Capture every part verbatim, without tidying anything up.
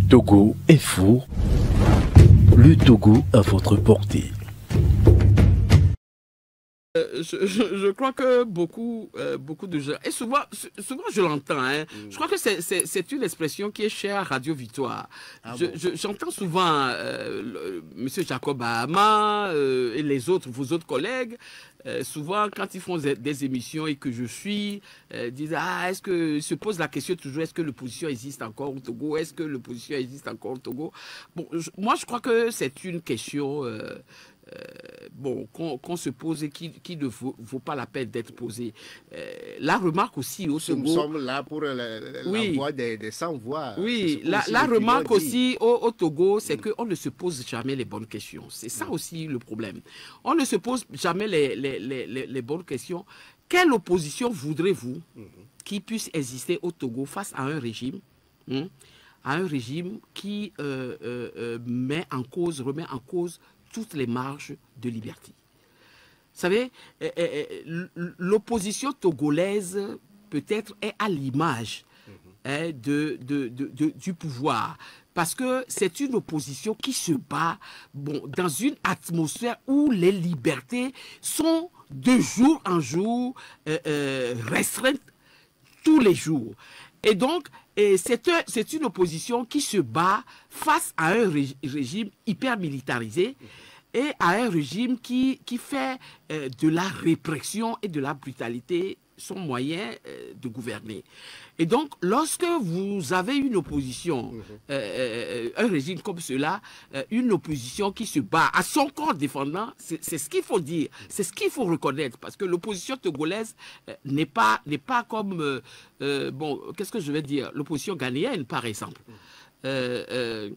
Togo est fou. Le Togo à votre portée. Euh, je, je, je crois que beaucoup, euh, beaucoup de gens, et souvent, souvent je l'entends, hein, mm. je crois que c'est une expression qui est chère à Radio Victoire. Ah J'entends bon. souvent euh, M. Jacob Bahama euh, et les autres, vos autres collègues, euh, souvent quand ils font des, des émissions et que je suis, euh, disent, ah, est-ce que, se pose la question toujours, est-ce que l'opposition existe encore au Togo? Est-ce que l'opposition existe encore au Togo? Bon, je, moi je crois que c'est une question... Euh, Euh, bon, qu'on qu'on se pose et qui, qui ne vaut, vaut pas la peine d'être posée. Euh, la remarque aussi au Togo... Nous sommes là pour la, la, oui, la voix des, des sans-voix. Oui, la, la remarque aussi au, au Togo, c'est mm. qu'on ne se pose jamais les bonnes questions. C'est ça mm. aussi le problème. On ne se pose jamais les, les, les, les, les bonnes questions. Quelle opposition voudrez-vous mm. qui puisse exister au Togo face à un régime mm, à un régime qui euh, euh, euh, met en cause, remet en cause toutes les marges de liberté. Vous savez, l'opposition togolaise peut-être est à l'image hein, de, de, de, de, du pouvoir. Parce que c'est une opposition qui se bat bon, dans une atmosphère où les libertés sont de jour en jour euh, euh, restreintes tous les jours. Et donc, c'est une opposition qui se bat face à un régime hyper militarisé et à un régime qui, qui fait euh, de la répression et de la brutalité son moyen euh, de gouverner. Et donc, lorsque vous avez une opposition, euh, euh, un régime comme cela, euh, une opposition qui se bat à son corps défendant, c'est ce qu'il faut dire, c'est ce qu'il faut reconnaître, parce que l'opposition togolaise euh, n'est pas, n'est pas comme, euh, euh, bon, qu'est-ce que je vais dire, l'opposition ghanéenne, par exemple. Euh, euh,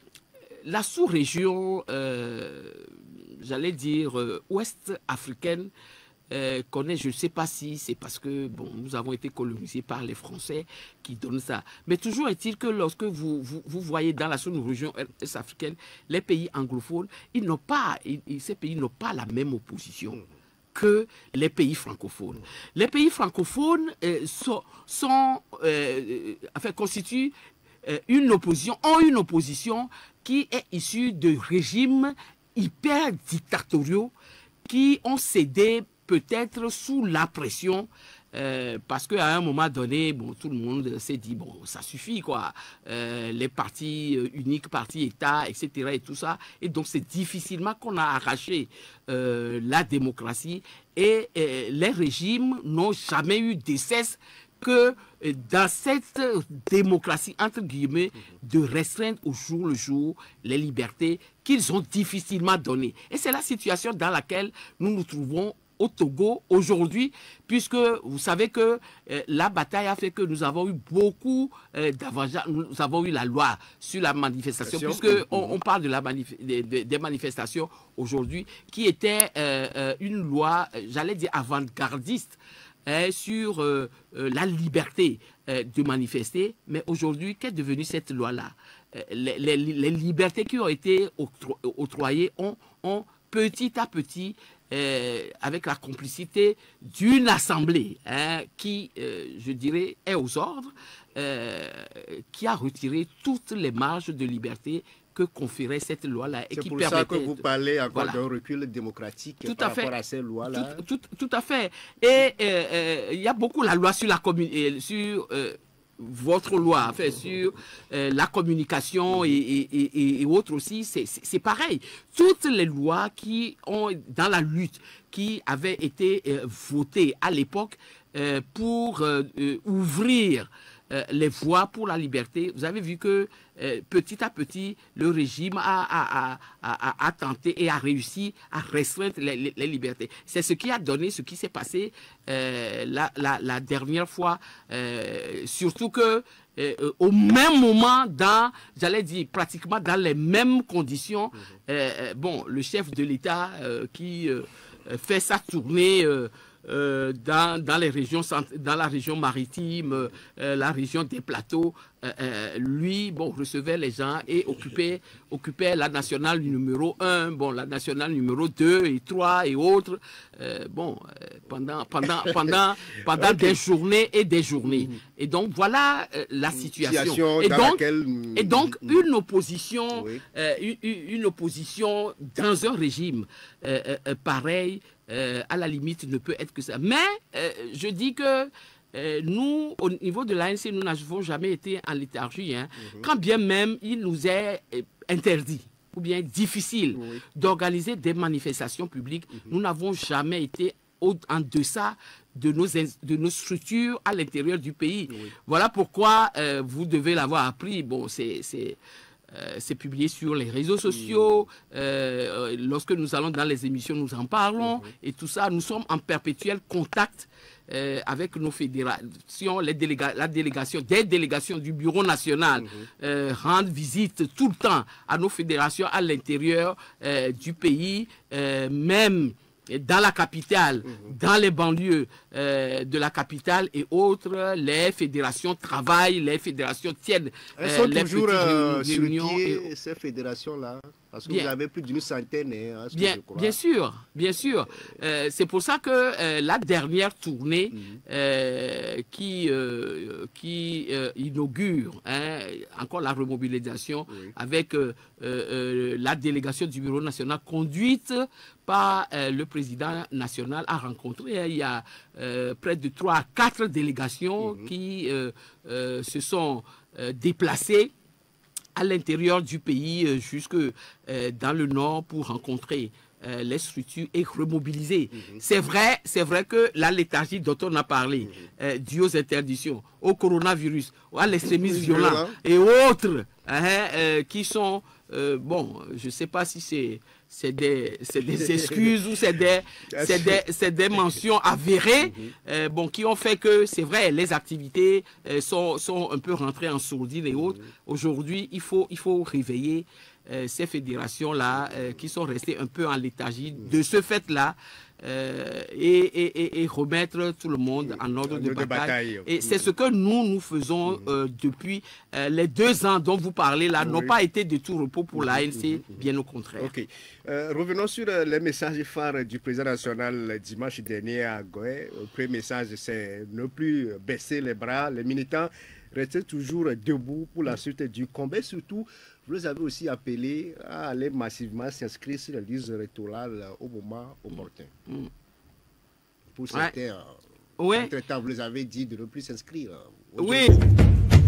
la sous-région, euh, j'allais dire, euh, ouest africaine, Euh, connaît, je ne sais pas si c'est parce que bon, nous avons été colonisés par les Français qui donnent ça. Mais toujours est-il que lorsque vous, vous, vous voyez dans la sous-région est-africaine, les pays anglophones, ils n'ont pas, ils, ces pays n'ont pas la même opposition que les pays francophones. Les pays francophones euh, sont, sont euh, enfin, constituent euh, une opposition, ont une opposition qui est issue de régimes hyper dictatoriaux qui ont cédé peut-être sous la pression, euh, parce qu'à un moment donné, bon, tout le monde s'est dit, bon, ça suffit, quoi. Euh, les partis euh, uniques, partis État, et cetera, et tout ça. Et donc, c'est difficilement qu'on a arraché euh, la démocratie. Et euh, les régimes n'ont jamais eu de cesse que euh, dans cette démocratie, entre guillemets, de restreindre au jour le jour les libertés qu'ils ont difficilement données. Et c'est la situation dans laquelle nous nous trouvons au Togo aujourd'hui, puisque vous savez que euh, la bataille a fait que nous avons eu beaucoup euh, d'avantages. Nous avons eu la loi sur la manifestation, puisque on, on parle de la manif des, des, des manifestations aujourd'hui, qui était euh, euh, une loi, j'allais dire avant-gardiste, hein, sur euh, euh, la liberté euh, de manifester. Mais aujourd'hui, qu'est devenue cette loi-là? euh, les, les, les libertés qui ont été octro octroyées ont, ont petit à petit, Euh, avec la complicité d'une assemblée hein, qui, euh, je dirais, est aux ordres, euh, qui a retiré toutes les marges de liberté que conférait cette loi-là. C'est pour ça que vous parlez encore voilà. d'un recul démocratique tout par à fait. rapport à ces lois-là. Tout, tout, tout à fait. Et il euh, euh, y a beaucoup la loi sur la commune, sur euh, votre loi, enfin, sur euh, la communication et, et, et, et autres aussi, c'est pareil. Toutes les lois qui ont, dans la lutte, qui avaient été euh, votées à l'époque euh, pour euh, euh, ouvrir euh, les voies pour la liberté, vous avez vu que euh, petit à petit, le régime a, a, a, a, a tenté et a réussi à restreindre les, les, les libertés. C'est ce qui a donné, ce qui s'est passé euh, la, la, la dernière fois, euh, surtout que euh, au même moment, dans, j'allais dire pratiquement dans les mêmes conditions, euh, bon, le chef de l'État euh, qui euh, fait sa tournée euh, euh, dans, dans, les régions, dans la région maritime, euh, la région des plateaux, euh, euh, lui, bon, recevait les gens et occupait, occupait la nationale numéro un, bon, la nationale numéro deux et trois et autres, euh, bon, euh, pendant, pendant, pendant, pendant okay. des journées et des journées. Mmh. Et donc, voilà euh, la situation. situation et, donc, laquelle... et donc, une opposition, oui. euh, une, une opposition dans un régime euh, euh, pareil, euh, à la limite, ne peut être que ça. Mais, euh, je dis que Euh, nous, au niveau de l'A N C, nous n'avons jamais été en léthargie, hein, mmh. quand bien même il nous est euh, interdit ou bien difficile oui. d'organiser des manifestations publiques, mmh. nous n'avons jamais été au, en deçà de nos, de nos structures à l'intérieur du pays. Oui. Voilà pourquoi euh, vous devez l'avoir appris. Bon, c'est... Euh, c'est publié sur les réseaux sociaux. Mmh. Euh, lorsque nous allons dans les émissions, nous en parlons. Mmh. Et tout ça, nous sommes en perpétuel contact euh, avec nos fédérations, les déléga la délégation, des délégations du Bureau national, mmh. euh, rendent visite tout le temps à nos fédérations à l'intérieur euh, du pays, euh, même dans la capitale, mmh. dans les banlieues euh, de la capitale et autres, les fédérations travaillent, les fédérations tiennent Elles sont les toujours euh, réunions. Sur pied, et... ces fédérations-là, parce que bien. Vous avez plus d'une centaine. Hein, bien, je crois. bien sûr, bien sûr. Euh, c'est pour ça que euh, la dernière tournée mmh. euh, qui, euh, qui euh, inaugure hein, encore la remobilisation oui. avec euh, euh, la délégation du Bureau national conduite par euh, le président national a rencontré. Hein, il y a euh, près de trois à quatre délégations mmh. qui euh, euh, se sont euh, déplacées à l'intérieur du pays euh, jusque euh, dans le nord pour rencontrer euh, les structures et remobiliser. Mmh. C'est vrai, c'est vrai que la léthargie dont on a parlé, mmh. euh, due aux interdictions, au coronavirus, à l'extrémisme violent et autres, hein, euh, qui sont, euh, bon, je ne sais pas si c'est c'est des, des excuses ou c'est des, des, des mentions avérées mmh. euh, bon, qui ont fait que, c'est vrai, les activités euh, sont, sont un peu rentrées en sourdine et autres. Mmh. Aujourd'hui, il faut, il faut réveiller euh, ces fédérations-là euh, qui sont restées un peu en léthargie mmh. de ce fait-là euh, et, et, et remettre tout le monde en ordre de, de bataille. bataille. Et mmh. c'est ce que nous, nous faisons mmh. euh, depuis euh, les deux ans dont vous parlez là, oui. n'ont pas été de tout repos pour mmh. l'A N C, mmh. bien au contraire. Okay. Euh, revenons sur euh, les messages phares du président national dimanche dernier à Goé. Le premier message, c'est ne plus baisser les bras. Les militants restent toujours debout pour la suite du combat. Surtout, vous les avez aussi appelés à aller massivement s'inscrire sur la liste électorale au moment opportun. Mm. Pour certains, ouais. entre-temps, vous les avez dit de ne plus s'inscrire. Oui.